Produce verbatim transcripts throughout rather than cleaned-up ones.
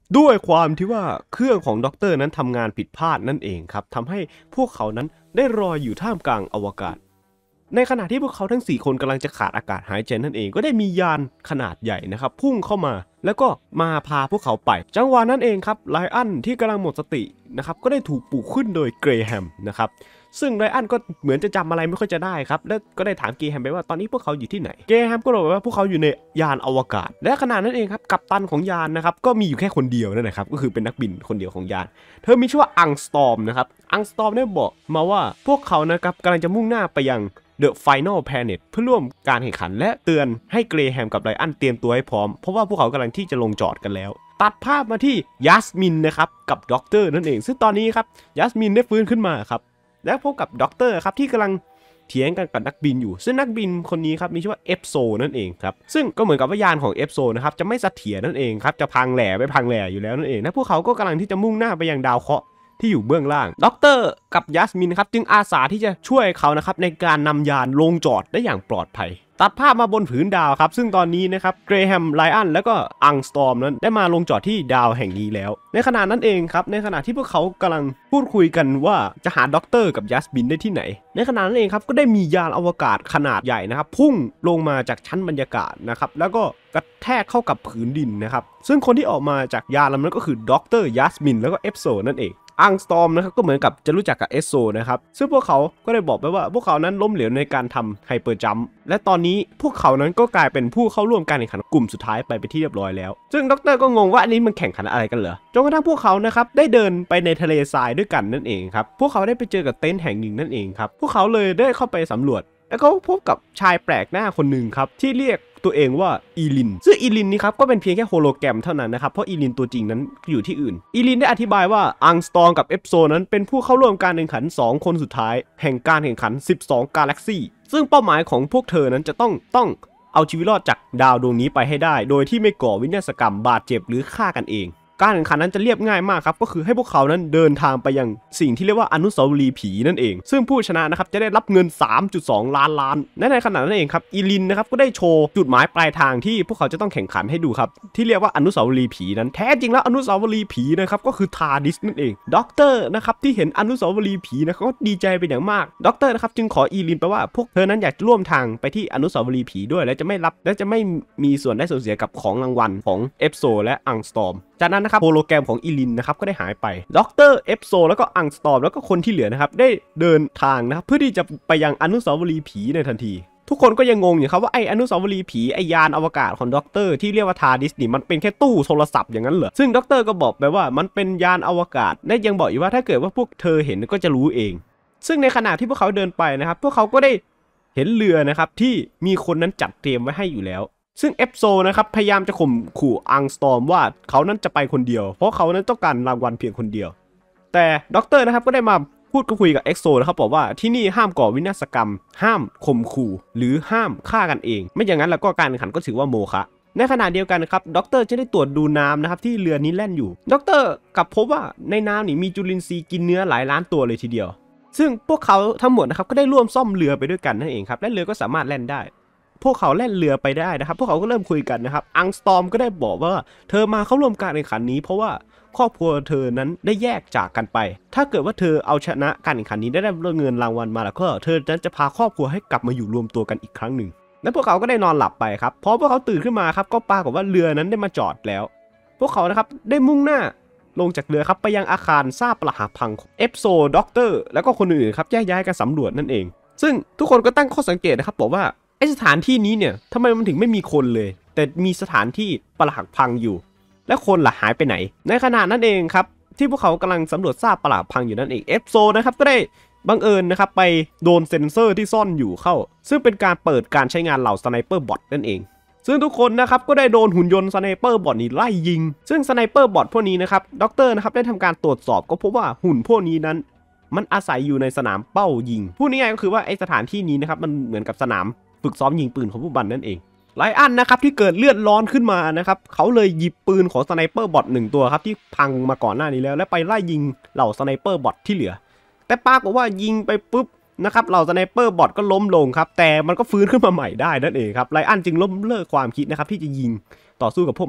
ด้วยความที่ว่าเครื่องของด็อกเตอร์นั้นทำงานผิดพลาดนั่นเองครับทำให้พวกเขานั้นได้ลอยอยู่ท่ามกลางอวกาศในขณะที่พวกเขาทั้งสี่คนกำลังจะขาดอากาศหายใจนั่นเองก็ได้มียานขนาดใหญ่นะครับพุ่งเข้ามาแล้วก็มาพาพวกเขาไปจังหวะนั้นเองครับไลอ้อนที่กำลังหมดสตินะครับก็ได้ถูกปลุกขึ้นโดยเกรแฮมนะครับซึ่งไลอ้อนก็เหมือนจะจำอะไรไม่ค่อยจะได้ครับแล้วก็ได้ถามเกรแฮมไปว่าตอนนี้พวกเขาอยู่ที่ไหนเกรแฮมก็บอกว่าพวกเขาอยู่ในยานอวกาศและขณะนั้นเองครับกัปตันของยานนะครับก็มีอยู่แค่คนเดียวนั่นแหละครับก็คือเป็นนักบินคนเดียวของยานเธอมีชื่อว่าอังสตอมนะครับอังสตอมได้บอกมาว่าพวกเขานะครับกำลังจะมุ่งหน้าไปยังThe Final Planet เพื่อร่วมการแข่งขันและเตือนให้เกรแฮมกับไลอ้อนเตรียมตัวให้พร้อมเพราะว่าพวกเขากำลังที่จะลงจอดกันแล้วตัดภาพมาที่ยัสมินนะครับกับด็อกเตอร์นั่นเองซึ่งตอนนี้ครับยัสมินได้ฟื้นขึ้นมาครับและพบกับด็อกเตอร์ครับที่กำลังเถียงกันกับนักบินอยู่ซึ่งนักบินคนนี้ครับมีชื่อว่าเอฟโซนั่นเองครับซึ่งก็เหมือนกับว่ายานของเอฟโซนะครับจะไม่เสถียรนั่นเองครับจะพังแหล่ไปพังแหล่อยู่แล้วนั่นเองและพวกเขาก็กำลังที่จะมุ่งหน้าไปยังดาวเคราะห์ที่อยู่เบื้องล่างด็อกเตอร์กับยัสมินครับจึงอาสาที่จะช่วยเขานะครับในการนำยานลงจอดได้อย่างปลอดภัยตัดภาพมาบนผืนดาวครับซึ่งตอนนี้นะครับเกรแฮมไลอ้อนแล้วก็อังสตอมนั้นได้มาลงจอดที่ดาวแห่งนี้แล้วในขณะนั้นเองครับในขณะที่พวกเขากำลังพูดคุยกันว่าจะหาด็อกเตอร์กับยัสมินได้ที่ไหนในขณะนั้นเองครับก็ได้มียานอวกาศขนาดใหญ่นะครับพุ่งลงมาจากชั้นบรรยากาศนะครับแล้วก็กระแทกเข้ากับผืนดินนะครับซึ่งคนที่ออกมาจากยานลำนั้นก็คือด็อกเตอร์ยัสมินแล้วก็เอฟโซนั่นเองอังสตอมนะครับก็เหมือนกับจะรู้จักกับเอสโซนะครับซึ่งพวกเขาก็ได้บอกไปว่าพวกเขานั้นล้มเหลวในการทำไฮเปอร์จัมป์และตอนนี้พวกเขานั้นก็กลายเป็นผู้เข้าร่วมการแข่งขันกลุ่มสุดท้ายไปเป็นที่เรียบร้อยแล้วซึ่งด็อกเตอร์ก็งงว่าอันนี้มันแข่งขันอะไรกันเหรอจนกระทั่งพวกเขานะครับได้เดินไปในทะเลทรายด้วยกันนั่นเองครับพวกเขาได้ไปเจอกับเต็นท์แห่งหนึ่งนั่นเองครับพวกเขาเลยได้เข้าไปสำรวจแล้วก็พบกับชายแปลกหน้าคนหนึ่งครับที่เรียกตัวเองว่าอีลินซึ่งอีลินนี่ครับก็เป็นเพียงแค่โฮโลแกรมเท่านั้นนะครับเพราะอีลินตัวจริงนั้นอยู่ที่อื่นอีลินได้อธิบายว่าอังสตอมกับเอฟโซนั้นเป็นผู้เข้าร่วมการแข่งขันสองคนสุดท้ายแห่งการแข่งขันสิบสองกาแล็กซี่ซึ่งเป้าหมายของพวกเธอนั้นจะต้องต้องเอาชีวิตรอดจากดาวดวงนี้ไปให้ได้โดยที่ไม่ก่อวินาศกรรมบาดเจ็บหรือฆ่ากันเองการแข่งขันนั้นจะเรียบง่ายมากครับก็คือให้พวกเขานั้นเดินทางไปยังสิ่งที่เรียกว่าอนุสาวรีย์ผีนั่นเองซึ่งผู้ชนะนะครับจะได้รับเงิน สามจุดสอง ล้านล้านและในขณะนั้นเองครับอีลินนะครับก็ได้โชว์จุดหมายปลายทางที่พวกเขาจะต้องแข่งขันให้ดูครับที่เรียกว่าอนุสาวรีย์ผีนั้นแท้จริงแล้วอนุสาวรีย์ผีนะครับก็คือทาร์ดิสนั่นเองด็อกเตอร์นะครับที่เห็นอนุสาวรีย์ผีนะเขาก็ดีใจเป็นอย่างมากด็อกเตอร์นะครับจึงขออีลินไปว่าพวกเธอนั้นอยากร่วมทางไปที่อนุสาวรีย์ผีด้วยและจะไม่รับและจะไม่มีส่วนได้ส่วนเสียกับของรางวัลของเอฟโซและอังสตอมจากนั้นนะครับโฮโลแกรมของอีลินนะครับก็ได้หายไปด็อกเตอร์เอฟโซแล้วก็อังสตอมแล้วก็คนที่เหลือนะครับได้เดินทางนะครับเพื่อที่จะไปยังอนุสาวรีย์ผีในทันทีทุกคนก็ยังงงอยู่ครับว่าไออนุสาวรีย์ผีไอยานอวกาศของด็อกเตอร์ที่เรียกว่าทาร์ดิสนี่มันเป็นแค่ตู้โทรศัพท์อย่างนั้นเหรอซึ่งด็อกเตอร์ก็บอกไปว่ามันเป็นยานอวกาศและยังบอกอีกว่าถ้าเกิดว่าพวกเธอเห็นก็จะรู้เองซึ่งในขณะที่พวกเขาเดินไปนะครับพวกเขาก็ได้เห็นเรือนะครับที่มีคนนั้นจัดเตรียมไว้ให้อยู่แล้วซึ่งเอฟโซนะครับพยายามจะข่มขู่อังสตอมว่าเขานั้นจะไปคนเดียวเพราะเขานั้นต้องการรางวัลเพียงคนเดียวแต่ด็อกเตอร์นะครับก็ได้มาพูดคุยกับเอ็กโซนะครับบอกว่าที่นี่ห้ามก่อวินาศกรรมห้ามข่มขู่หรือห้ามฆ่ากันเองไม่อย่างนั้นแล้วก็การแข่งขันก็ถือว่าโมฆะในขณะเดียวกันนะครับด็อกเตอร์จะได้ตรวจดูน้ำนะครับที่เรือนี้แล่นอยู่ด็อกเตอร์กลับพบว่าในน้ำนี่มีจุลินทรีย์กินเนื้อหลายล้านตัวเลยทีเดียวซึ่งพวกเขาทั้งหมดนะครับก็ได้ร่วมซ่อมเรือไปด้วยกันนั่นเองครับและเรือก็สามารถแล่นได้พวกเขาแล่นเรือไปได้นะครับพวกเขาก็เริ่มคุยกันนะครับอังสตอมก็ได้บอกว่าเธอมาเข้าร่วมการแข่งขันนี้เพราะว่าครอบครัวเธอนั้นได้แยกจากกันไปถ้าเกิดว่าเธอเอาชนะการแข่งขันนี้ได้ได้เงินรางวัลมาแล้วก็เธอนั้นจะพาครอบครัวให้กลับมาอยู่รวมตัวกันอีกครั้งหนึ่งและพวกเขาก็ได้นอนหลับไปครับพอพวกเขาตื่นขึ้นมาครับก็ปรากฏว่าเรือนั้นได้มาจอดแล้วพวกเขานะครับได้มุ่งหน้าลงจากเรือครับไปยังอาคารซากปรักหักพังเอฟโซด็อกเตอร์แล้วก็คนอื่นครับแยกย้ายกันสำรวจนั่นเองซึ่งทุกคนก็ตั้งข้อสังเกตนะครับบอกว่าไอสถานที่นี้เนี่ยทำไมมันถึงไม่มีคนเลยแต่มีสถานที่ปรักหักพังอยู่และคนล่ะหายไปไหนในขณะนั้นเองครับที่พวกเขากำลังสำรวจซากปรักหักพังอยู่นั่นเองเอฟโซนะครับก็ได้บังเอิญนะครับไปโดนเซ็นเซอร์ที่ซ่อนอยู่เข้าซึ่งเป็นการเปิดการใช้งานเหล่าสไนเปอร์บอทนั่นเองซึ่งทุกคนนะครับก็ได้โดนหุ่นยนต์สไนเปอร์บอทนี้ไล่ยิงซึ่งสไนเปอร์บอทพวกนี้นะครับด็อกเตอร์นะครับได้ทำการตรวจสอบก็พบว่าหุ่นพวกนี้นั้นมันอาศัยอยู่ในสนามเป้ายิงพูดง่ายๆก็คือว่าไอสถานที่นี้นะครับมันเหมือนกับสนามฝึกซ้อมยิงปืนของผู้บันนั่นเองไลอ้อนนะครับที่เกิดเลือดร้อนขึ้นมานะครับเขาเลยหยิบปืนของสไนเปอร์บอทหนึ่งตัวครับที่พังมาก่อนหน้านี้แล้วและไปไล่ยิงเหล่าสไนเปอร์บอทที่เหลือแต่ปรากฏว่ายิงไปปุ๊บนะครับเหล่าสไนเปอร์บอทก็ล้มลงครับแต่มันก็ฟื้นขึ้นมาใหม่ได้นั่นเองครับไลอ้อนจึงล้มเลิกความคิดนะครับที่จะยิงต่อสู้กับพวกมัน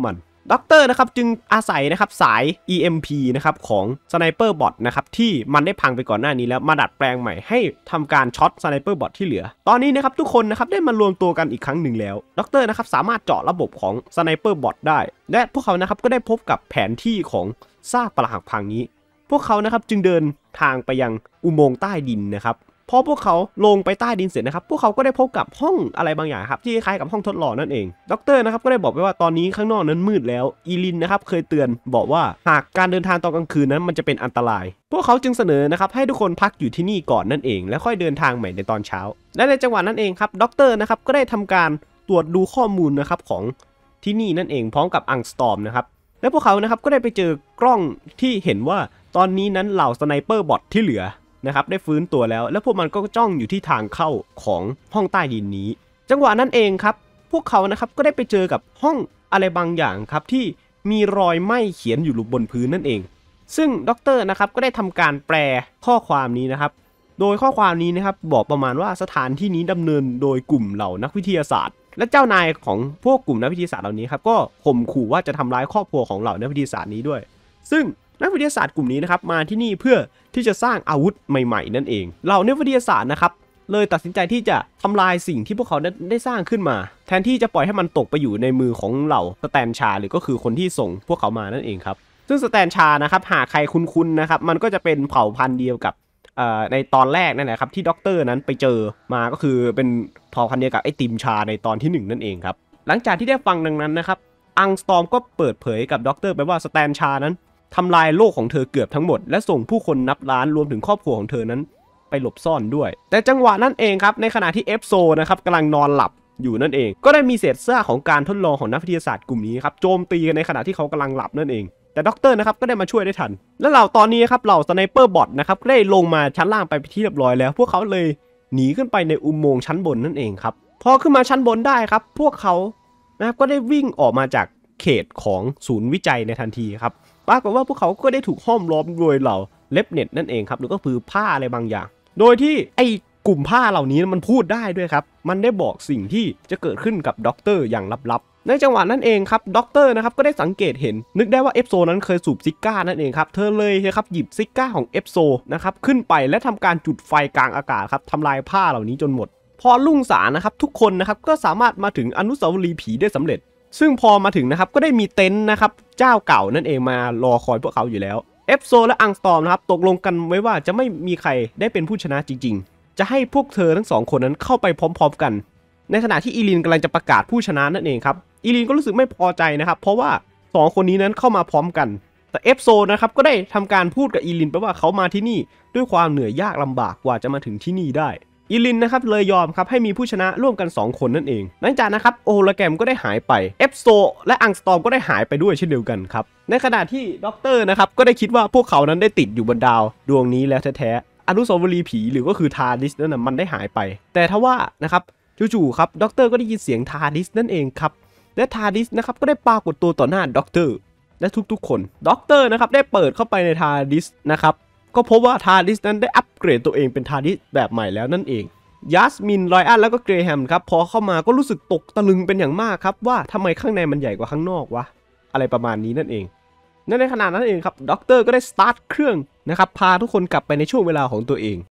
ด็อกเตอร์นะครับจึงอาศัยนะครับสาย อี เอ็ม พี นะครับของสไนเปอร์บอทนะครับที่มันได้พังไปก่อนหน้านี้แล้วมาดัดแปลงใหม่ให้ทำการช็อตสไนเปอร์บอทที่เหลือตอนนี้นะครับทุกคนนะครับได้มารวมตัวกันอีกครั้งหนึ่งแล้วด็อกเตอร์นะครับสามารถเจาะระบบของสไนเปอร์บอทได้และพวกเขานะครับก็ได้พบกับแผนที่ของซากปรักหักพังนี้พวกเขานะครับจึงเดินทางไปยังอุโมงค์ใต้ดินนะครับพอพวกเขาลงไปใต้ดินเสร็จนะครับพวกเขาก็ได้พบกับห้องอะไรบางอย่างครับที่คล้ายกับห้องทดลองนั่นเองด็อกเตอร์นะครับก็ได้บอกไปว่าตอนนี้ข้างนอกนั้นมืดแล้วอีลินนะครับเคยเตือนบอกว่าหากการเดินทางตอนกลางคืนนั้นมันจะเป็นอันตรายพวกเขาจึงเสนอนะครับให้ทุกคนพักอยู่ที่นี่ก่อนนั่นเองแล้วค่อยเดินทางใหม่ในตอนเช้าและในจังหวะนั้นเองครับด็อกเตอร์นะครับก็ได้ทำการตรวจดูข้อมูลนะครับของที่นี่นั่นเองพร้อมกับอังสตอร์มนะครับและพวกเขานะครับก็ได้ไปเจอกล้องที่เห็นว่าตอนนี้นั้นเหล่าสไนเปอร์บอทที่เหลือนะครับได้ฟื้นตัวแล้วแล้วพวกมันก็จ้องอยู่ที่ทางเข้าของห้องใต้ดินนี้จังหวะนั้นเองครับพวกเขานะครับก็ได้ไปเจอกับห้องอะไรบางอย่างครับที่มีรอยไหม้เขียนอยู่บนพื้นนั่นเองซึ่งด็อกเตอร์นะครับก็ได้ทำการแปลข้อความนี้นะครับโดยข้อความนี้นะครับบอกประมาณว่าสถานที่นี้ดำเนินโดยกลุ่มเหล่านักวิทยาศาสตร์และเจ้านายของพวกกลุ่มนักวิทยาศาสตร์เหล่านี้ครับก็ข่มขู่ว่าจะทำร้ายครอบครัวของเหล่านักวิทยาศาสตร์นี้ด้วยซึ่งนักวิทยาศาสตร์กลุ่มนี้นะครับมาที่นี่เพื่อที่จะสร้างอาวุธใหม่ๆนั่นเองเหล่านักวิทยาศาสตร์นะครับเลยตัดสินใจที่จะทำลายสิ่งที่พวกเขาได้สร้างขึ้นมาแทนที่จะปล่อยให้มันตกไปอยู่ในมือของเหล่าสแตนชาหรือก็คือคนที่ส่งพวกเขามานั่นเองครับซึ่งสแตนชานะครับหากใครคุ้นๆนะครับมันก็จะเป็นเผ่าพันธุ์เดียวกับในตอนแรกนั่นแหละครับที่ด็อกเตอร์นั้นไปเจอมาก็คือเป็นเผ่าพันธุ์เดียวกับไอติมชาในตอนที่หนึ่งนั่นเองครับหลังจากที่ได้ฟังดังนั้นนะครับอังสตอร์มก็เปิดเผยกับด็อกเตอร์ไปว่าสแตนชานั้นทำลายโลกของเธอเกือบทั้งหมดและส่งผู้คนนับล้านรวมถึงครอบครัวของเธอนั้นไปหลบซ่อนด้วยแต่จังหวะนั้นเองครับในขณะที่เอฟโซนะครับกำลังนอนหลับอยู่นั่นเองก็ได้มีเศษซากของการทดลองของนักวิทยาศาสตร์กลุ่มนี้ครับโจมตีกันในขณะที่เขากำลังหลับนั่นเองแต่ด็อกเตอร์นะครับก็ได้มาช่วยได้ทันและเหล่าตอนนี้ครับเหล่าสไนเปอร์บอทนะครับได้ลงมาชั้นล่างไปที่เรียบร้อยแล้วพวกเขาเลยหนีขึ้นไปในอุโมงค์ชั้นบนนั่นเองครับพอขึ้นมาชั้นบนได้ครับพวกเขานะครับก็ได้วิ่งออกมาจากเขตของศูนย์วิจัยในทันทีครับปรากฏว่าพวกเขาก็ได้ถูกห้อมล้อมโดยเหล่าเล็บเน็ตนั่นเองครับหรือก็คือผ้าอะไรบางอย่างโดยที่ไอ้กลุ่มผ้าเหล่านี้มันพูดได้ด้วยครับมันได้บอกสิ่งที่จะเกิดขึ้นกับด็อกเตอร์อย่างลับๆในจังหวะนั้นเองครับด็อกเตอร์นะครับก็ได้สังเกตเห็นนึกได้ว่าเอฟโซนั้นเคยสูบซิก้านั่นเองครับเธอเลยนะครับหยิบซิก้าของเอฟโซนะครับขึ้นไปและทำการจุดไฟกลางอากาศครับทำลายผ้าเหล่านี้จนหมดพอรุ่งสางนะครับทุกคนนะครับก็สามารถมาถึงอนุสาวรีย์ผีได้สำเร็จซึ่งพอมาถึงนะครับก็ได้มีเต็นท์นะครับเจ้าเก่านั่นเองมารอคอยพวกเขาอยู่แล้วเอฟโซและอังสตอร์มนะครับตกลงกันไว้ว่าจะไม่มีใครได้เป็นผู้ชนะจริงๆจะให้พวกเธอทั้งสองคนนั้นเข้าไปพร้อมๆกันในขณะที่อีลินกำลังจะประกาศผู้ชนะนั่นเองครับอีลินก็รู้สึกไม่พอใจนะครับเพราะว่าสองคนนี้นั้นเข้ามาพร้อมกันแต่เอฟโซนะครับก็ได้ทำการพูดกับอีลินไปว่าเขามาที่นี่ด้วยความเหนื่อยยากลำบากกว่าจะมาถึงที่นี่ได้อีลินนะครับเลยยอมครับให้มีผู้ชนะร่วมกันสองคนนั่นเองหลังจากนะครับโอโลแกรมก็ได้หายไปเอฟโซและอังสตอร์มก็ได้หายไปด้วยเช่นเดียวกันครับในขณะที่ด็อกเตอร์นะครับก็ได้คิดว่าพวกเขานั้นได้ติดอยู่บนดาวดวงนี้แล้วแท้ๆอนุสาวรีย์ผีหรือก็คือทาร์ดิสนั่นนะมันได้หายไปแต่ทว่านะครับจู่ๆครับด็อกเตอร์ก็ได้ยินเสียงทาร์ดิสนั่นเองครับและทาร์ดิสนะครับก็ได้ปรากฏตัวต่อหน้าด็อกเตอร์และทุกๆคนด็อกเตอร์นะครับได้เปิดเข้าไปในทาร์ดิสนะครับก็พบว่าทาร์ดิสนั้นได้อัปเกรดตัวเองเป็นทาร์ดิสแบบใหม่แล้วนั่นเองยัสมินไรอันแล้วก็เกรแฮมครับพอเข้ามาก็รู้สึกตกตะลึงเป็นอย่างมากครับว่าทำไมข้างในมันใหญ่กว่าข้างนอกวะอะไรประมาณนี้นั่นเองในขณะนั้นเองครับด็อกเตอร์ก็ได้สตาร์ทเครื่องนะครับพาทุกคนกลับไปในช่วงเวลาของตัวเอง